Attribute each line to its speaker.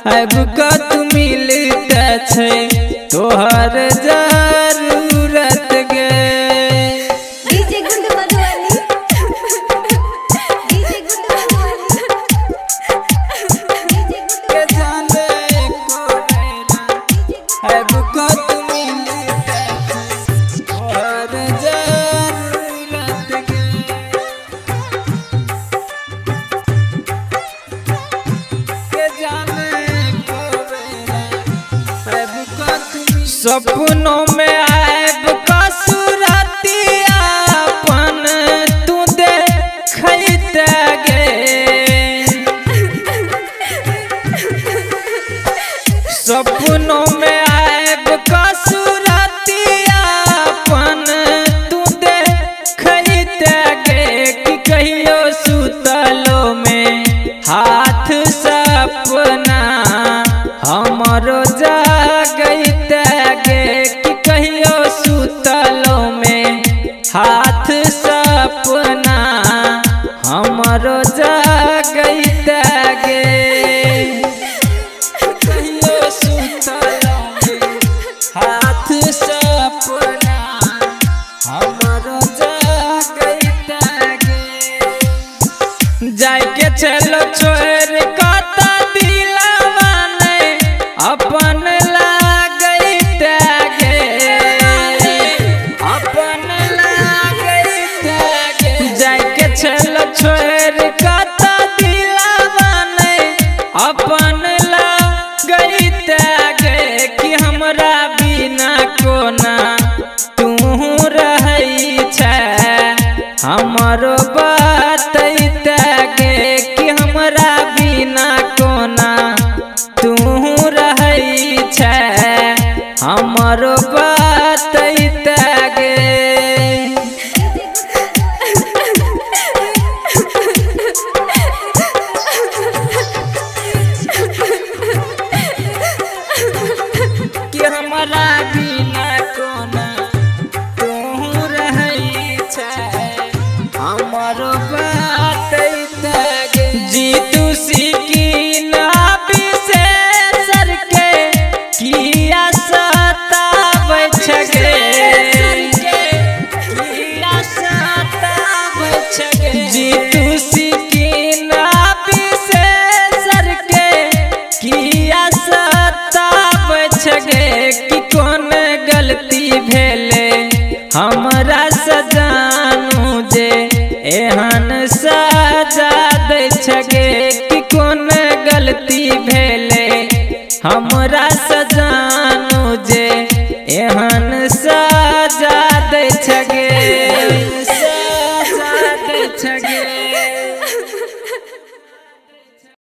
Speaker 1: अब कत मिलते छे तोहर जरूरत गे।
Speaker 2: DJ good Madhubani, DJ good Madhubani,
Speaker 1: के जाने को नैना अब कत मिलते छे तोहर जरूरत गे। के जाने को नैना अब कत सपनों में आएब कसुरतिया अपन तू देखते गे। सपनों में आएब कसुरतिया अपन तू देखते गे कि कहियो सुतलो में हाथ सपना हमरो जागते गे कि कहियो सुतलो में हाथ सपना हमरो जागते गे। कहियो सुतलो में हाथ सपना हमरो जागते गे। जाके चलो छोड़ कता दिलवा ने अपन लागते गे, अपन लागते गे। जाके चलो छोड़ कता दिलवा ने अपन लागते गे कि हमरा बिना कोना तू रहै छै हमरो बतैते गे कि हमरा बिना कोना तू रहै छै हमरो बतैते गे। कि हमरा बिना कोना तू रहै छै हमरो बतैते गे। जीतू सिकिन विशेषर के किया सताबै छै गे, किया सताबै छै गे। जीतू सिकिन विशेषर के किया सताबै छै गे कि कोन गलती भेले हमरा सजानू जे एहन सजा दै छै गे कि कोन गलती भेले हमरा